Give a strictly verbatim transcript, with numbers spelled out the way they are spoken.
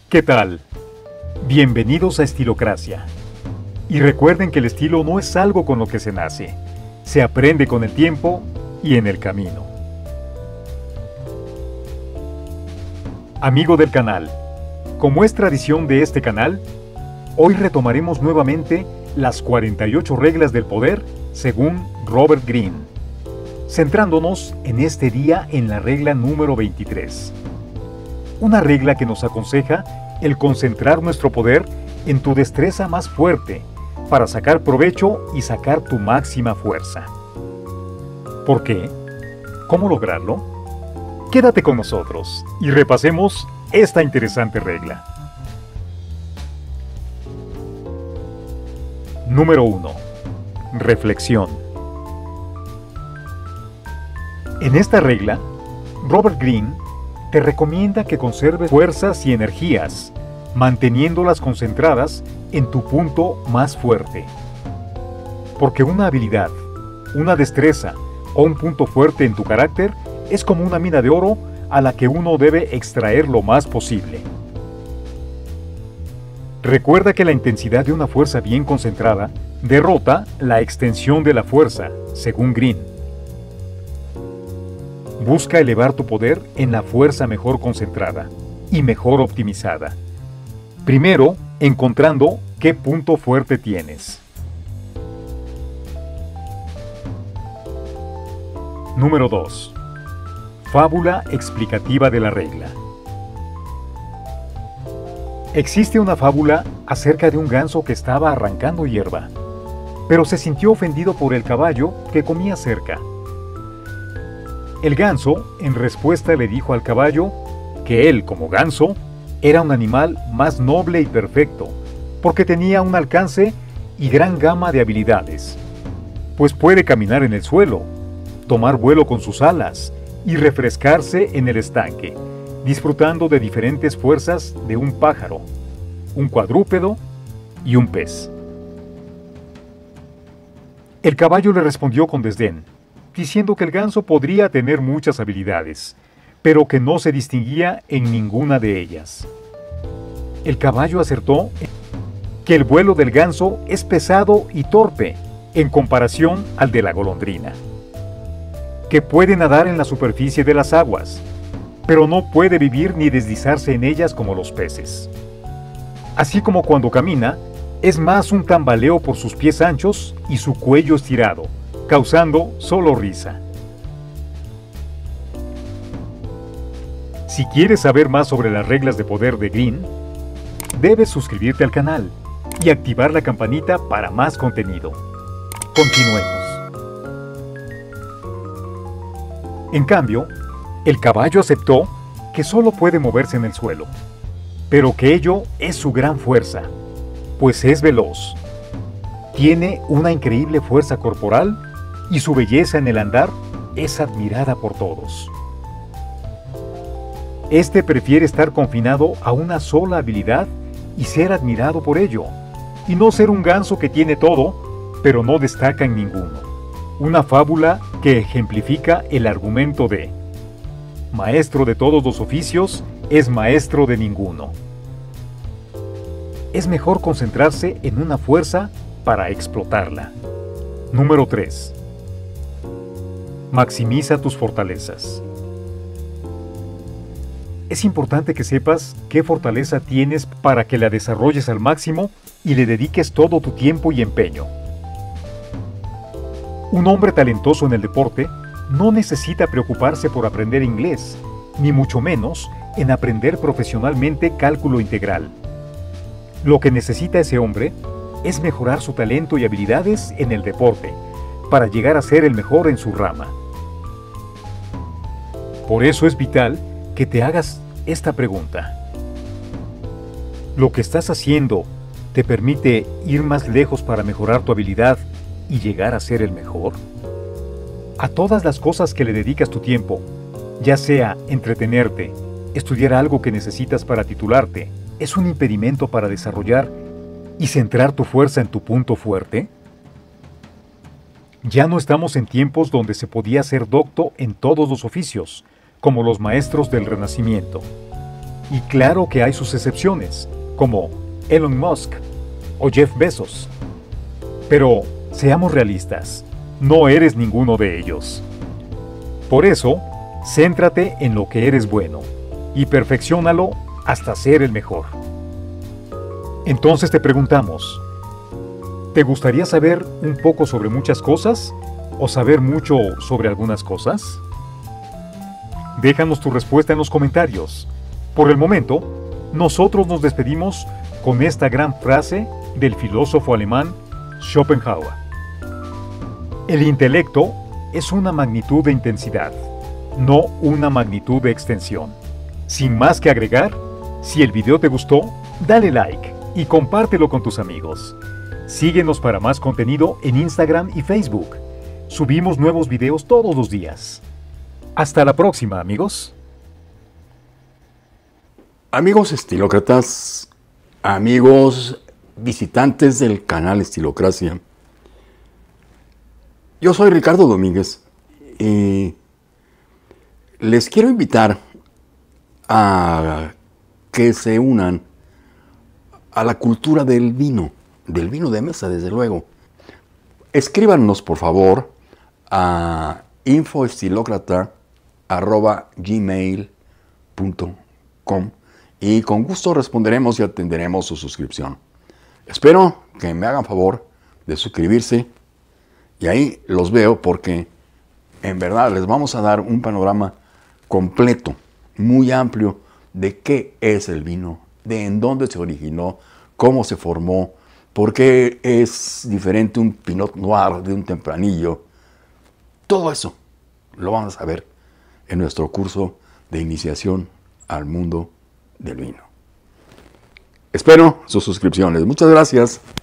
¿Qué tal? Bienvenidos a Estilocracia. Y recuerden que el estilo no es algo con lo que se nace, se aprende con el tiempo y en el camino. Amigo del canal, como es tradición de este canal, hoy retomaremos nuevamente las cuarenta y ocho reglas del poder según Robert Greene, centrándonos en este día en la regla número veintitrés. Una regla que nos aconseja el concentrar nuestro poder en tu destreza más fuerte para sacar provecho y sacar tu máxima fuerza. ¿Por qué? ¿Cómo lograrlo? Quédate con nosotros y repasemos esta interesante regla. Número uno. Reflexión. En esta regla, Robert Greene te recomienda que conserves fuerzas y energías, manteniéndolas concentradas en tu punto más fuerte. Porque una habilidad, una destreza o un punto fuerte en tu carácter es como una mina de oro a la que uno debe extraer lo más posible. Recuerda que la intensidad de una fuerza bien concentrada derrota la extensión de la fuerza, según Greene. Busca elevar tu poder en la fuerza mejor concentrada y mejor optimizada. Primero, encontrando qué punto fuerte tienes. Número dos. Fábula explicativa de la regla. Existe una fábula acerca de un ganso que estaba arrancando hierba, pero se sintió ofendido por el caballo que comía cerca. El ganso, en respuesta, le dijo al caballo que él, como ganso, era un animal más noble y perfecto, porque tenía un alcance y gran gama de habilidades, pues puede caminar en el suelo, tomar vuelo con sus alas y refrescarse en el estanque, disfrutando de diferentes fuerzas de un pájaro, un cuadrúpedo y un pez. El caballo le respondió con desdén, diciendo que el ganso podría tener muchas habilidades, pero que no se distinguía en ninguna de ellas. El caballo acertó que el vuelo del ganso es pesado y torpe en comparación al de la golondrina, que puede nadar en la superficie de las aguas, pero no puede vivir ni deslizarse en ellas como los peces. Así como cuando camina, es más un tambaleo por sus pies anchos y su cuello estirado, causando solo risa. Si quieres saber más sobre las reglas de poder de Greene, debes suscribirte al canal y activar la campanita para más contenido. Continuemos. En cambio, el caballo aceptó que solo puede moverse en el suelo, pero que ello es su gran fuerza, pues es veloz. Tiene una increíble fuerza corporal y su belleza en el andar es admirada por todos. Este prefiere estar confinado a una sola habilidad y ser admirado por ello, y no ser un ganso que tiene todo, pero no destaca en ninguno. Una fábula que ejemplifica el argumento de maestro de todos los oficios es maestro de ninguno. Es mejor concentrarse en una fuerza para explotarla. Número tres. Maximiza tus fortalezas. Es importante que sepas qué fortaleza tienes para que la desarrolles al máximo y le dediques todo tu tiempo y empeño. Un hombre talentoso en el deporte no necesita preocuparse por aprender inglés, ni mucho menos en aprender profesionalmente cálculo integral. Lo que necesita ese hombre es mejorar su talento y habilidades en el deporte para llegar a ser el mejor en su rama. Por eso es vital que te hagas esta pregunta. ¿Lo que estás haciendo te permite ir más lejos para mejorar tu habilidad y llegar a ser el mejor? A todas las cosas que le dedicas tu tiempo, ya sea entretenerte, estudiar algo que necesitas para titularte, ¿es un impedimento para desarrollar y centrar tu fuerza en tu punto fuerte? Ya no estamos en tiempos donde se podía ser docto en todos los oficios, como los maestros del Renacimiento. Y claro que hay sus excepciones, como Elon Musk o Jeff Bezos. Pero seamos realistas, no eres ninguno de ellos. Por eso, céntrate en lo que eres bueno y perfecciónalo hasta ser el mejor. Entonces te preguntamos, ¿te gustaría saber un poco sobre muchas cosas o saber mucho sobre algunas cosas? Déjanos tu respuesta en los comentarios. Por el momento, nosotros nos despedimos con esta gran frase del filósofo alemán Schopenhauer. El intelecto es una magnitud de intensidad, no una magnitud de extensión. Sin más que agregar, si el video te gustó, dale like y compártelo con tus amigos. Síguenos para más contenido en Instagram y Facebook. Subimos nuevos videos todos los días. Hasta la próxima, amigos. Amigos estilócratas, amigos visitantes del canal Estilocracia, yo soy Ricardo Domínguez y les quiero invitar a que se unan a la cultura del vino, del vino de mesa, desde luego. Escríbanos, por favor, a infoestilocrata arroba gmail punto com y con gusto responderemos y atenderemos su suscripción. Espero que me hagan favor de suscribirse y ahí los veo porque en verdad les vamos a dar un panorama completo, muy amplio de qué es el vino, de en dónde se originó, cómo se formó, por qué es diferente un Pinot Noir de un Tempranillo. Todo eso lo vamos a ver en nuestro curso de iniciación al mundo del vino. Espero sus suscripciones. Muchas gracias.